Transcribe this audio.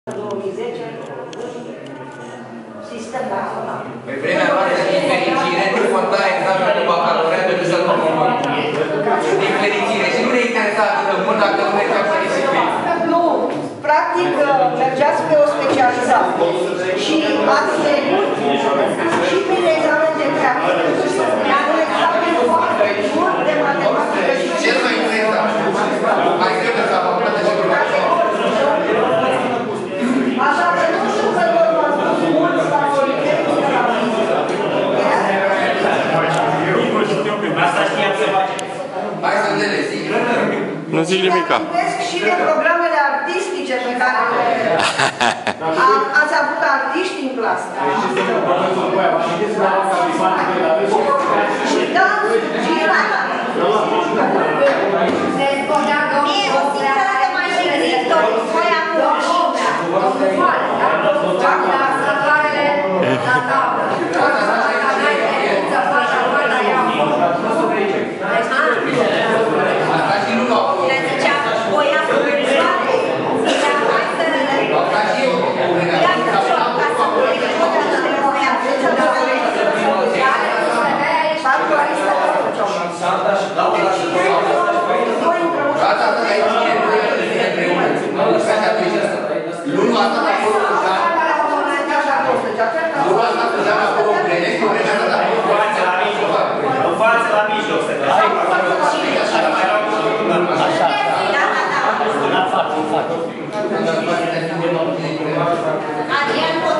2010 sistem național. Pe vremea noastră, din fericire, nu conta examenul de bacalaureat decât să-l făcem noi. Din fericire. Și nu ne interesa atât de mult dacă nu mergeam pe disciplină. Nu. Practic, mergeați pe o specializare. Și ați trecut și prin examen de practică. Iar un examen foarte mult de matematică și cel mai important, mai greu de facultate și profesor. Așa că nu știu că tot m-am spus mulți la Politehnică de la fizică. Asta știam să facem. Hai să le zic. Nu zic nimica. Și de programele artistice pe care ați avut artiști în clasă. Și dans, girana. Mie o singură de mai și istorie. Voi acum. Asta și nu l-au. Le zicea, voi acum. Zicea, hai să le Asta și eu. iată joc, ca să nu le voi Adrian